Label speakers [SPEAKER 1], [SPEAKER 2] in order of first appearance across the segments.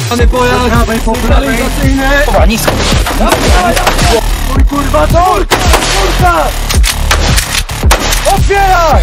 [SPEAKER 1] Pojazd!
[SPEAKER 2] Prawej, po prawej!
[SPEAKER 1] Kurwa, nisko!
[SPEAKER 2] Mój kurwa, tork! Kurwa! Otwieraj!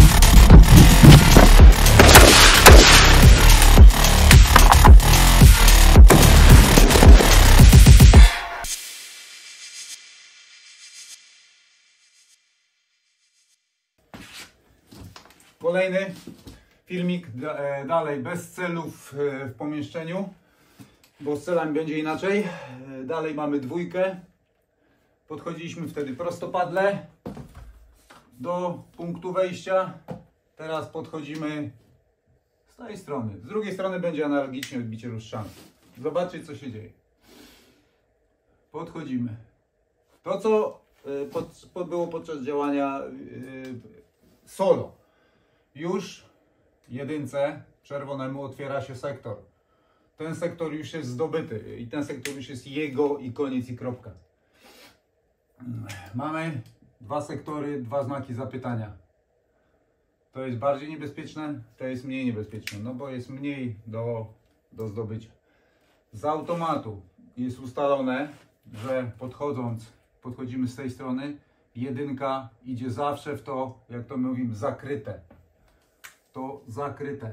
[SPEAKER 3] Kolejny filmik, dalej bez celów w pomieszczeniu, bo z celami będzie inaczej. Dalej mamy dwójkę. Podchodziliśmy wtedy prostopadle do punktu wejścia. Teraz podchodzimy z tej strony. Z drugiej strony będzie analogicznie odbicie lustrzane. Zobaczcie, co się dzieje. Podchodzimy. To, co było podczas działania solo. Już jedynce czerwonemu otwiera się sektor. Ten sektor już jest zdobyty i ten sektor już jest jego i koniec i kropka. Mamy dwa sektory, dwa znaki zapytania. To jest bardziej niebezpieczne, to jest mniej niebezpieczne, no bo jest mniej do zdobycia. Z automatu jest ustalone, że podchodzimy z tej strony, jedynka idzie zawsze w to, jak to mówimy, zakryte. To zakryte.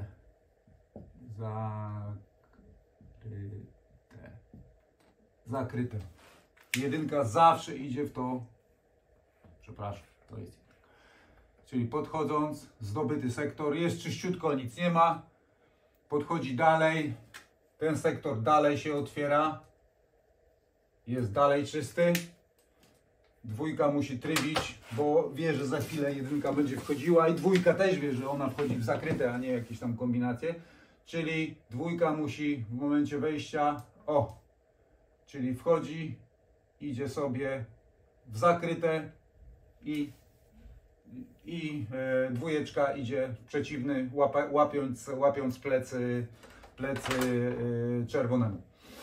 [SPEAKER 3] Zakryte. Jedynka zawsze idzie w to. Przepraszam, to jest. Czyli podchodząc, zdobyty sektor, jest czyściutko, nic nie ma. Podchodzi dalej. Ten sektor dalej się otwiera. Jest dalej czysty. Dwójka musi trybić, bo wie, że za chwilę jedynka będzie wchodziła i dwójka też wie, że ona wchodzi w zakryte, a nie jakieś tam kombinacje. Czyli dwójka musi w momencie wejścia, czyli wchodzi, idzie sobie w zakryte i dwójeczka idzie przeciwny, łapiąc plecy czerwonemu.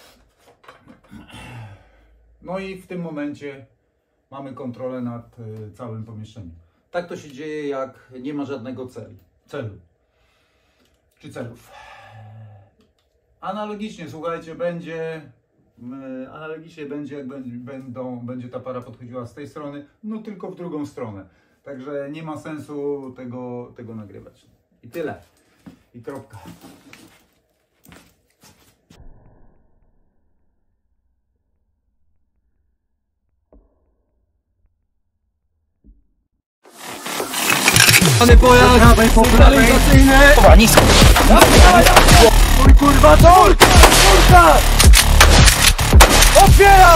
[SPEAKER 3] No i w tym momencie mamy kontrolę nad całym pomieszczeniem. Tak to się dzieje, jak nie ma żadnego celu czy celów. Analogicznie, słuchajcie, będzie jak będzie ta para podchodziła z tej strony, no tylko w drugą stronę. Także nie ma sensu tego nagrywać. I tyle. I kropka.
[SPEAKER 1] Pojazd!
[SPEAKER 2] Prawej, po prawej!
[SPEAKER 1] Kurwa, nisko!
[SPEAKER 2] Mój kurwa, tork! Kurwa! Otwieraj!